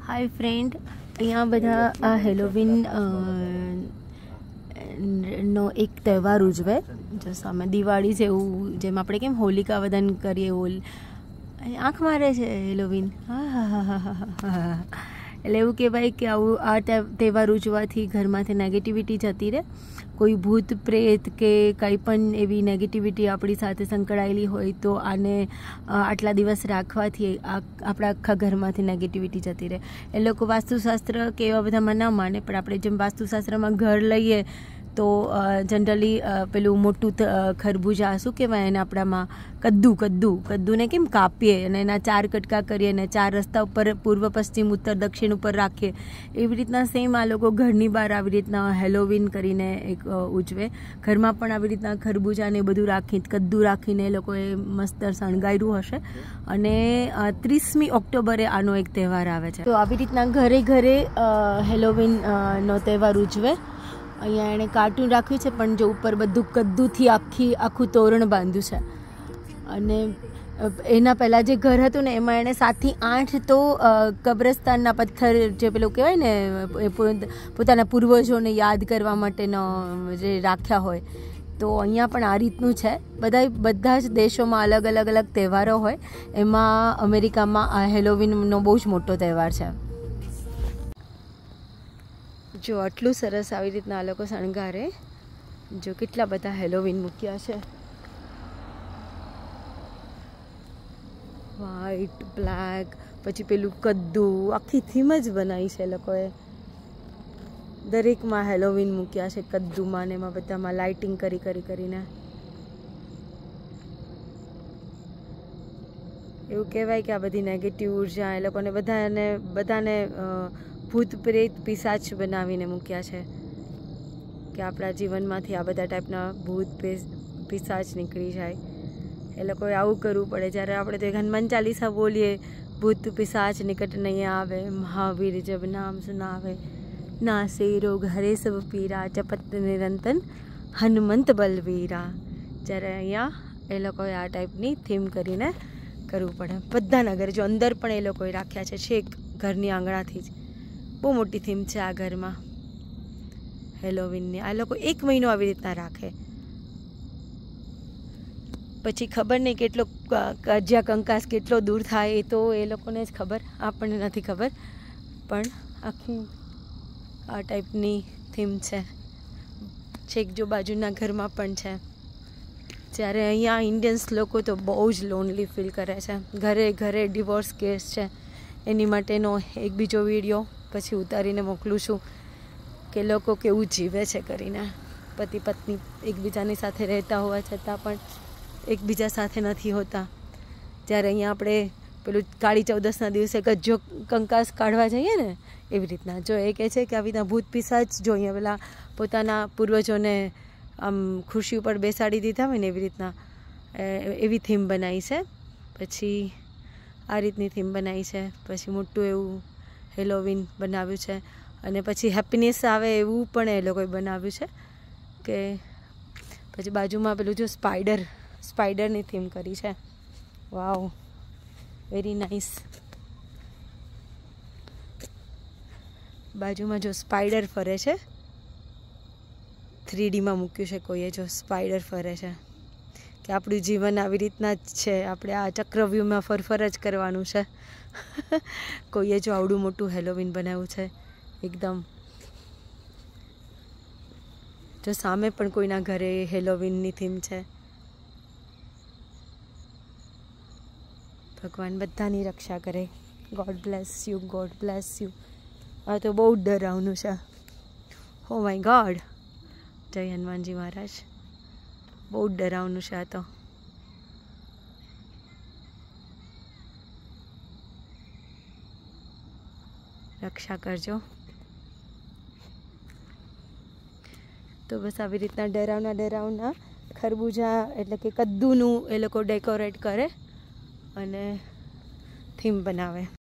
હાય friend, અહીંયા બધા Halloween નો એક તહેવાર ઉજવે જો સામે દિવાળી જેવું, જેમ આપણે કેમ હોલિકા દહન કરીએ એવું આંખ મારે છે હેલોવીન. એટલે એવું કહેવાય કે આવું આ તહેવાર ઉજવાથી ઘરમાંથી નેગેટિવિટી જતી રહે. કોઈ ભૂત પ્રેત કે કંઈ પણ એવી નેગેટિવિટી આપણી સાથે સંકળાયેલી હોય તો આને આટલા દિવસ રાખવાથી આપણા આખા ઘરમાંથી નેગેટિવિટી જતી રહે. એ લોકો વાસ્તુશાસ્ત્ર કે એવા બધામાં ના માને, પણ આપણે જેમ વાસ્તુશાસ્ત્રમાં ઘર લઈએ તો જનરલી પેલું મોટું ખરબૂજા શું કહેવાય એને આપણામાં કદ્દુને કેમ કાપીએ અને એના 4 કટકા કરીએ અને 4 રસ્તા ઉપર પૂર્વ પશ્ચિમ ઉત્તર દક્ષિણ ઉપર રાખીએ, એવી રીતના સેમ આ લોકો ઘરની બહાર આવી રીતના હેલોવીન કરીને એક ઉજવે. ઘરમાં પણ આવી રીતના ખરબૂજા ને બધું રાખી કદ્દુ રાખીને એ લોકોએ મસ્ત શણગાર્યું હશે. અને 30મી ઓક્ટોબરે આનો એક તહેવાર આવે છે. તો આવી રીતના ઘરે ઘરે હેલોવીન નો તહેવાર ઉજવે. અહીંયા એણે કાર્ટૂન રાખ્યું છે, પણ જો ઉપર બધું કદ્દુથી આખું તોરણ બાંધ્યું છે. અને એના પહેલાં જે ઘર હતું ને એમાં એણે 7 થી 8 તો કબ્રસ્તાનના પથ્થર જે પેલું કહેવાય ને પોતાના પૂર્વજોને યાદ કરવા માટેનો જે રાખ્યા હોય, તો અહીંયા પણ આ રીતનું છે. બધા જ દેશોમાં અલગ અલગ તહેવારો હોય. એમાં અમેરિકામાં આ હેલોવીનનો બહુ જ મોટો તહેવાર છે. જો આટલું સરસ આવી રીતના આ લોકો શણગારે. જો કેટલા બધા હેલોવીન મૂક્યા છે, વ્હાઈટ, બ્લેક, પછી પેલું કદ્દુ, આખી થીમ જ બનાવી છે એ લોકોએ. દરેકમાં હેલોવીન મૂક્યા છે, કદ્દુમાં ને એમાં બધામાં લાઇટિંગ કરીને. એવું કહેવાય કે આ બધી નેગેટિવ ઉર્જા એ લોકોને બધાને ભૂત પ્રેત પિશાચ બનાવીને મૂક્યા છે કે આપણા જીવનમાંથી આ બધા ટાઈપના ભૂત પિશાચ નીકળી જાય. એ લોકોએ આવું કરવું પડે. જ્યારે આપણે તો હનુમાન ચાલીસા બોલીએ, ભૂત પિશાચ નિકટ નહીં આવે, મહાવીર જબ નામ સુનાવે, નાસે રોગ હરે સબ પીરા, જપત નિરંતન હનુમંત બલવીરા. જ્યારે અહીંયા એ લોકોએ આ ટાઈપની થીમ કરીને કરવું પડે. બધાના ઘરે જો અંદર પણ એ લોકોએ રાખ્યા છે, છેક ઘરની આંગણાથી જ. બહુ મોટી થીમ છે આ ઘરમાં હેલોવીનની. આ લોકો 1 મહિનો આવી રીતના રાખે. પછી ખબર નહીં કેટલો કજિયા કંકાસ કેટલો દૂર થાય એ તો એ લોકોને જ ખબર, આપણને નથી ખબર. પણ આખી આ ટાઈપની થીમ છે. છેક જો બાજુના ઘરમાં પણ છે. જ્યારે અહીંયા ઇન્ડિયન્સ લોકો તો બહુ જ લોનલી ફીલ કરે છે. ઘરે ઘરે ડિવોર્સ કેસ છે. એની માટેનો એક બીજો વિડીયો પછી ઉતારીને મોકલું છું કે લોકો કેવું જીવે છે કરીને. પતિ પત્ની એકબીજાની સાથે રહેતા હોવા છતાં પણ એકબીજા સાથે નથી હોતા. જ્યારે અહીંયા આપણે પેલું કાળી ચૌદસના દિવસે કજ્જો કંકાસ કાઢવા જઈએ ને, એવી રીતના જો એ કહે છે કે આવી રીતના ભૂત પિશાચ જો અહીંયા પેલા પોતાના પૂર્વજોને આમ ખુરશી ઉપર બેસાડી દીધા હોય ને એવી રીતના એવી થીમ બનાવી છે. પછી આ રીતની થીમ બનાવી છે. પછી મોટું એવું હેલોવીન બનાવ્યું છે. અને પછી હેપીનેસ આવે એવું પણ એ લોકોએ બનાવ્યું છે કે પછી બાજુમાં પેલું જો સ્પાઈડરની થીમ કરી છે. Wow, very nice. બાજુમાં જો સ્પાઈડર ફરે છે, 3Dમાં મૂક્યું છે કોઈએ. જો સ્પાઈડર ફરે છે કે આપણું જીવન આવી રીતના જ છે, આપણે આ ચક્રવ્યૂહમાં ફરફર જ કરવાનું છે. કોઈએ જો આવડું મોટું હેલોવીન બનાવ્યું છે એકદમ. જો સામે પણ કોઈના ઘરે હેલોવીનની થીમ છે. ભગવાન બધાની રક્ષા કરે. God bless you, God bless you. આ તો બહુ ડરાવનું છે. Oh my God. જય હનુમાનજી મહારાજ. બહુ ડરાવનું છે આ તો. રક્ષા કરજો. તો બસ આવી રીતના ડરાવના ખરબૂજા એટલે કે કદ્દુનું એ લોકો ડેકોરેટ કરે અને થીમ બનાવે.